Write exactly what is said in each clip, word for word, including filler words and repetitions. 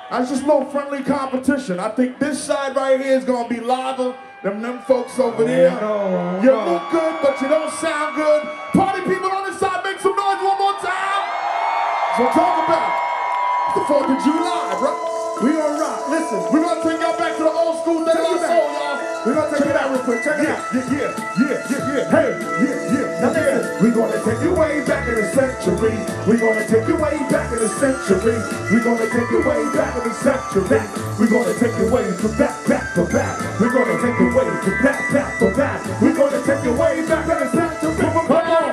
That's just a little friendly competition. I think this side right here is gonna be lava. Them them folks over there. No, you no. look good, but you don't sound good. Party people on this side, make some noise one more time. So talk about it's the fourth of July, bro. We gonna rock. Listen, We're gonna take y'all back to the old school De La Soul, y'all. we're gonna take it out real quick. Check it Yeah, out. yeah, yeah, yeah, yeah, yeah. Hey, yeah, yeah. Now yeah. listen. We're gonna take you way back in the century. We're gonna take you way back in the century. We're gonna take you way back in the century. We're gonna take you way from back, back to back. We're gonna take you way from back, back to back. We're gonna take you way back in the century. Come on.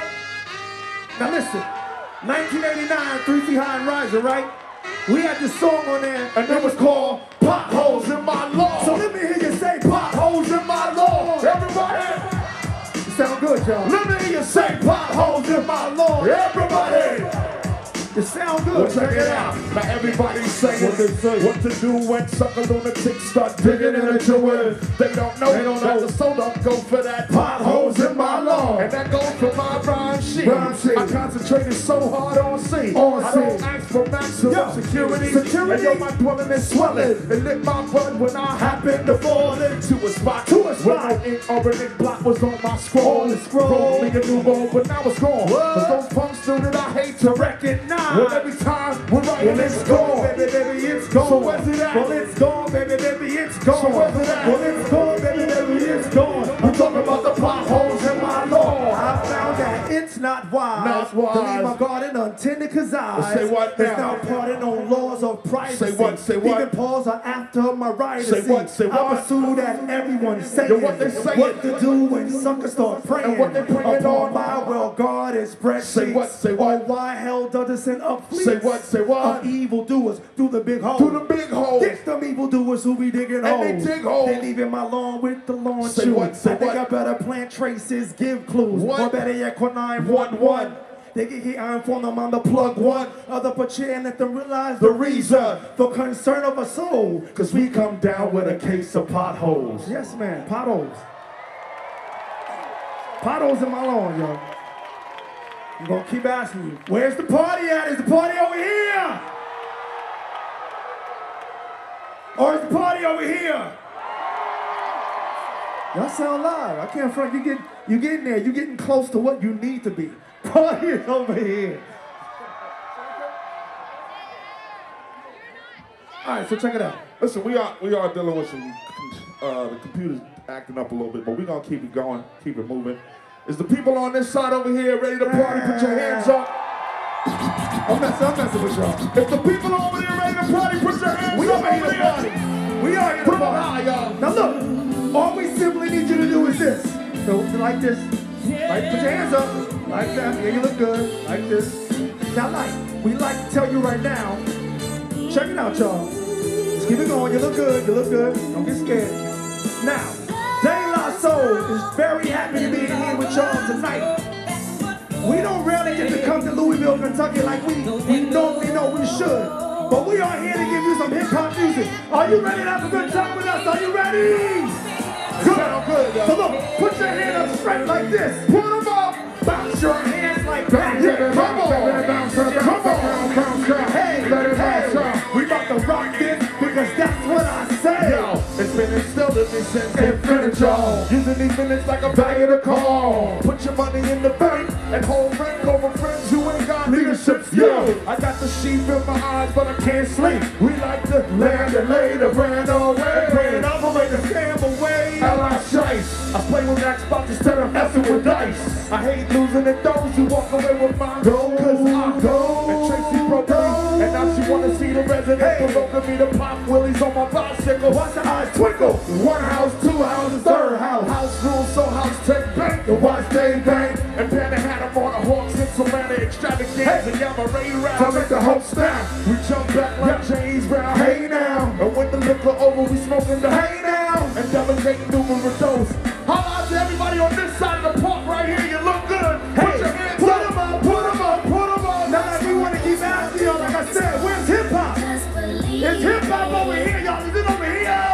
Now listen, nineteen eighty-nine, Three Feet High and Rising, right? We had this song on there, And it was called Potholes in My Law. so let me hear you say potholes in my law. Everybody, You sound good, y'all. let me hear you say potholes in my law. Everybody. You sound Well, good. check it out. Now everybody's saying What they say. what to do when sucker lunatics start digging into your words. They don't know, They don't that know. the soda go for that potholes in my lawn. And that goes for my rhyme sheet. Rhyme sheet. I concentrated so hard on C. On I C. don't ask for maximum Yo, security. security. And yo, my dwelling is swelling. It lit my blood when I happened to fall into a spot. To a spot. When no ink or an ink block was on my scroll. On the scroll. Rolled me a new roll, but now it's gone. What? Cause those punks still that I hate to recognize. Well, every time we're writing, Well, it's gone. baby, baby, it's gone. So where's it at? Well, it's gone, baby, baby, it's gone. So where's it at? Well, it's gone, baby, baby, it's gone. I'm talking about the potholes in my lawn. I found that it's not wise, Not wise. to leave my garden untended, cause I Well, say what is now? now parting on laws of privacy. Say what, say what? Even paws are after my right Say to see. what, say I what? pursue that everyone's saying. Yo, what they saying? What to do when suckers start praying. And what they praying upon on? my well guarded spreadsheets. Say what, say what? Oh, why hell does it send up fleets Say what, say what? of evildoers through the big hole. To the big hole. It's them evildoers who be digging And holes. they dig holes. They leaving my lawn with the lawn Say shoe. what, say I think what? I better plant traces, give clues. What? Or better yet, call nine one one. They get here, I inform them I'm the plug one. Other per chair and let them realize the reason. The concern of a soul. Cause we come down with a case of potholes. Yes, man, potholes. Potholes in my lawn, yo. I'm gonna keep asking you, where's the party at? Is the party over here? Or is the party over here? Y'all sound live. I can't front. You get, you getting there. You getting close to what you need to be. Party is over here. All right, so check it out. Listen, we are we are dealing with some uh, the computer's acting up a little bit, but we're gonna keep it going, keep it moving. Is the people on this side over here ready to party? Put your hands up. I'm messing, I'm messing with y'all. If the people over there ready to party, put your hands We up are here over to there. party. We are here to Put 'em party. high, y'all. Now look, all we simply need you to do is this. So like this. Like put your hands up. Like that. Yeah, you look good. Like this. Now like, we like to tell you right now. Check it out, y'all. Just keep it going. You look good. You look good. Don't get scared. Now, De La Soul is very happy to be here with y'all tonight. We don't really get to come to Louisville, Kentucky like we, we normally know we should. But we are here to give you some hip-hop music. Are you ready to have a good time with us? Are you ready? Good. Sound good, y'all. So look, put your hand up straight like this. Put them up. Bounce your hands like that. Yeah, come on. Come on. Hey, hey. We about to rock this because that's what I say. Yo, it's been instilled in me since infinite, y'all. Using these minutes like a bag of the call. Put your money in the bank and hold rent over friends who ain't got leadership skill. I got the sheep in my eyes, but I can't sleep. We like to land and lay the brand away. Brand operate the scam away. Ally Shice. I play with Xbox instead of messing with dice. I hate losing at those who walk away with my gold. Cause I go. And Tracy broke me. And now she wanna see the resident. Hey. Provoking me to pop willies on my bicycle. Watch the eyes twinkle. One house, two houses, third house. House rules, so house take bank. The watch they bank. And Panda had him on a Hawks in Savannah extravagance. Hey. And Yama Ray Rap. I make the whole snap. We jump back like yeah. James Brown. Hey now. And when the liquor over, we smoking the hey now. And delegating numerous dose. Holla out to everybody on this side of the park right here. You look good. Hey, put your hands put up. them up, put them up, put them up. Now we want to keep asking y'all, like I said, where's hip hop? Is hip hop over here, y'all? Is it over here?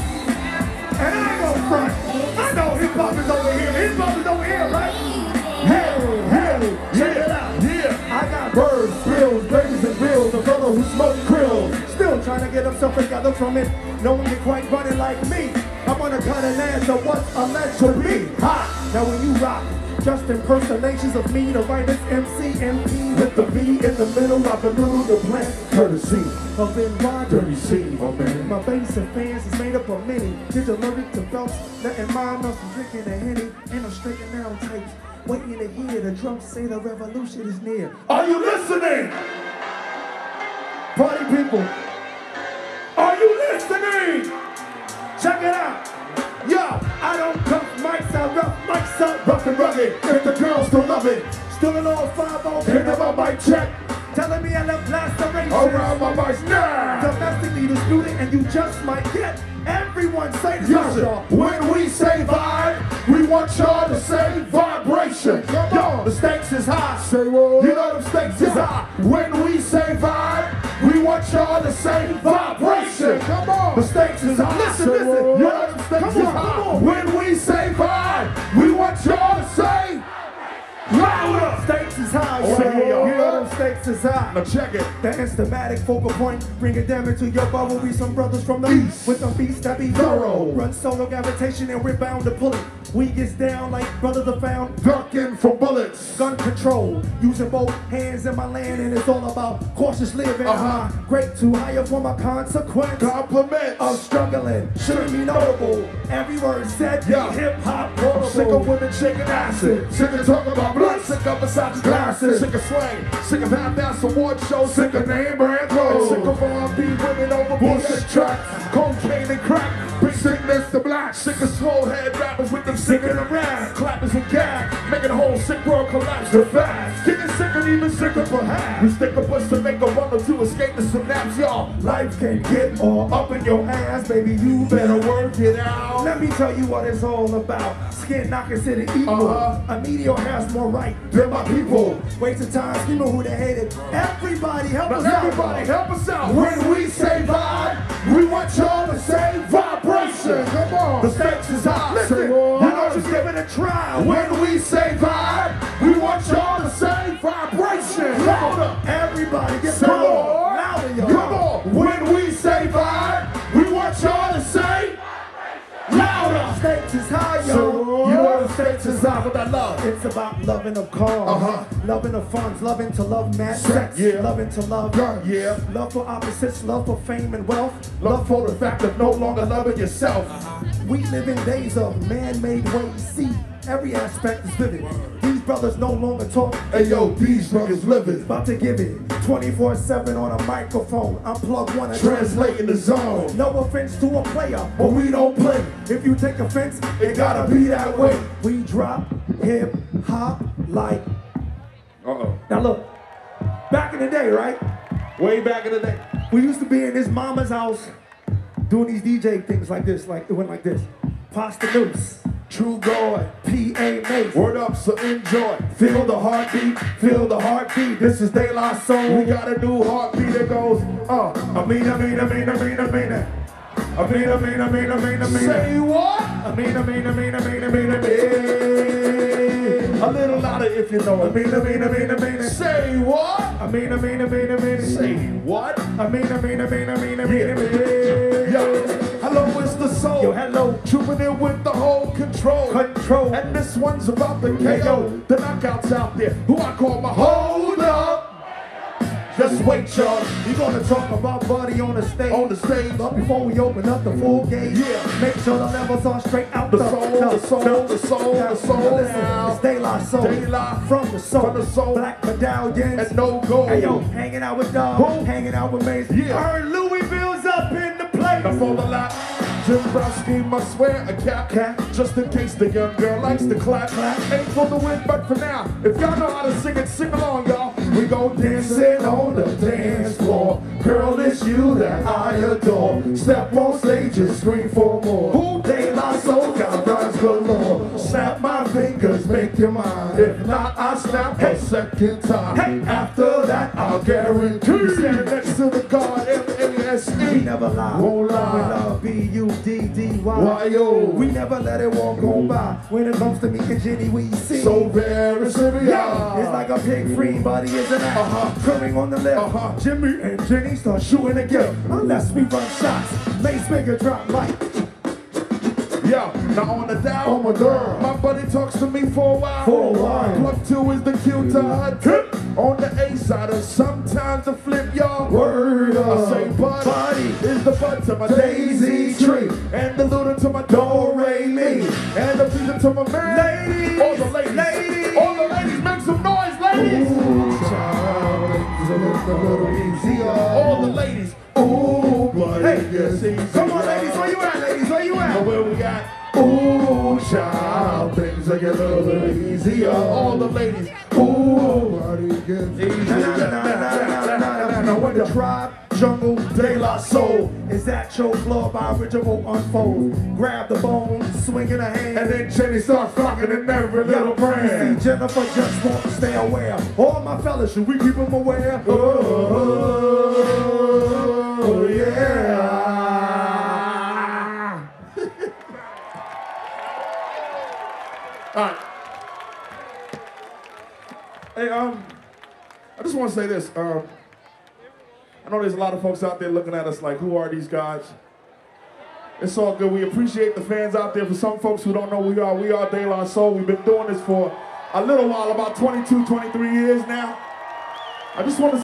And I ain't gonna front. I know hip hop is over here. Hip hop is over here, right? Hey, hey, check it out. Yeah. I got birds, bills, babies and bills, a brother who smokes grills. Still trying to get himself together from it. No one can quite run it like me. I'm gonna cut an answer what's alleged to be. Ha! Now when you rock just impersonations of me, the writer's M C M P with the V in the middle of the middle of the plan. Courtesy Of in my Dirty C, my man. My bass and fans is made up of many. Did the lyric to belts, letting mine know from drinking a Henny. And I'm straightening down tapes, waiting to hear the drums say the revolution is near. Are you listening? Party people, Are you listening? check it out. Yo, I don't cuff mics, I rough mics up. rough and rugged, if the girls don't love it. Still an old five oh, Hit up my mic check, telling me I left lacerations. around my mic now. Domestically disputed, and you just might get everyone say this. Yes, sir. y'all. When we say vibe, we want y'all to say vibration. Yo, the stakes is high. Say what? You know the stakes is high. When we say vibe, we want y'all to say vibration. Come on. The stakes is high. Listen, Say listen. what? You know the stakes Come is on, high. come on. When we say vibe, we want y'all to say louder. Stakes is high, Oh, y'all. yeah, y'all. You know them stakes is high. Now check it. The instamatic focal point, bring it down into your bubble. We some brothers from the East. east with them beats that be thorough. Run solo gravitation and we're bound to pull it. We gets down like brothers are found. Ducking for bullets. Gun control, using both hands in my land, and it's all about cautious living. Uh-huh. Great to higher for my consequence Compliments. of struggling. Shouldn't be notable. Every word said, Yeah. hip hop I'm protocol. sick of women shaking acid. Sick of talking about blood. Sick of massage glasses. Sick of slang. Sick of half-ass award shows. Sick of name brand clothes. Sick of R and B women over bullshit tracks. Cocaine and crack. Bring sickness to black. Sick of slow head rappers with them sick of the rap. Clappers and gas. Making the whole sick world collapse too fast. Getting sick and even sicker perhaps. We stick a bus to make a rubber to escape the synapse, y'all. Life can get all up in your ass, baby. You better work it out. Let me tell you what it's all about. Skin knockers to the evil. Uh-huh. A meteor has more right They're my people. Waste of time, screaming who they hated. Everybody help Now us out. everybody help us out. When we say vibe, we want y'all to say vibration. Come on. The stakes is high. Listen, Say you what? know, just give it a try. When we say vibe, we want y'all to say vibration. Louder. Everybody get Say louder. what? Louder, y'all. Come on. When we say vibe, we want y'all to say louder. Stakes is high, Say yo. what? You know the stakes is high. With that love. It's about loving of cars, Uh-huh. loving of funds, loving to love mad Sex, sex, yeah. loving to love, Yeah, yeah. love for opposites, love for fame and wealth. Love for the fact of no longer loving yourself. We live in days of man-made ways. See, every aspect is vivid. These brothers no longer talk. Hey yo, these niggas living. About to give it twenty-four seven on a microphone. Unplug one and Translating the zone. No offense to a player, but we don't play. If you take offense, it gotta be that way. We drop hip hop like. Uh-oh. Now look, back in the day, right? Way back in the day. We used to be in his mama's house doing these D J things like this, like it went like this. Pasta Noose, True God. P A Mace. Word up, so enjoy. Feel the heartbeat, feel the heartbeat. This is De La Soul. We got a new heartbeat that goes, uh, I mean, I mean, I mean, I mean, I mean it. I mean, I mean, I mean, I mean, I mean say it. what? I mean, I mean, I mean, I mean, I mean, I mean. A little louder if you know I it. mean, I mean, I mean, I mean it. Say what? I mean, I mean, I mean, I mean Say it. what? I mean, I mean, I mean, I mean, I mean, I mean. Yo, hello, it's the soul. Yo, hello. Trooping in with the whole control. Control. And this one's about the K O. The knockouts out there, who I call my hold up. Just wait, y'all. We gonna talk about Buddy on the stage. On the stage. But before we open up the full gate, Yeah. make sure the levels are straight out The soul, the soul, the soul, Now, the soul now listen, now. it's De La Soul. De La. From the soul. From the soul. Black medallions. And no gold. Hey yo, hanging out with Dog. Who? Hanging out with Mace. Yeah. I heard Louisville's up in the place. Now for the lot, Jim Brown scheme, I swear, a cap. Cap. Just in case the young girl likes to clap. Clap. Ain't for the win, but for now, if y'all know how to sing it, sing along, y'all. We go dancing on the dance floor. Girl, it's you that I adore. Step on stage and scream for more. Who De La Soul got rhymes galore. Snap my fingers, make you mine. If not, I snap a second time. Hey. After that, I'll guarantee. Standing next to the God, M A S S E. We never lie. Won't lie. We love B U D D Y. Y-O. We never let it walk on by. When it comes to me and Jenny, we see. So very serious. Yeah, it's like a pig free body is an act. Uh-huh. Curling on the left. Uh-huh. Jimmy and Jenny start shooting again. Unless we run shots. Mace maker drop light. Yeah, now on the down, Oh my God. my buddy talks to me for a while. For a while. Plug two is the cue to her tip. On the A side, or sometimes the flip, y'all. Word I up. say buddy, Buddy. is the bud to my Daisy daisy tree. And the luda to my do-re-mi. And the pizza to my man. Ladies. All the ladies. Ladies. All the ladies, make some noise, ladies. Ooh, child, it's a little, a little easier. All the ladies. Ooh, buddy, Hey, yes, easy. come on, ladies, where you at, ladies? Where you Now at? where we got? Ooh, child, things are getting a little easier. All the ladies. Ooh, buddy, gets easier. Now, now, now, now, now, now, now, now, when the tribe, jungle, De La Soul. is that show floor by ritual unfold. Grab the bone, swing in a hand. And then Jenny starts flocking in every little You brand. see, Jennifer just wants to stay aware. All my fellas, should we keep them aware? Oh, yeah. All right. Hey, um, I just want to say this. Um, I know there's a lot of folks out there looking at us like, who are these guys? It's all good. We appreciate the fans out there. For some folks who don't know who we are, we are De La Soul. We've been doing this for a little while, about twenty-two, twenty-three years now. I just want to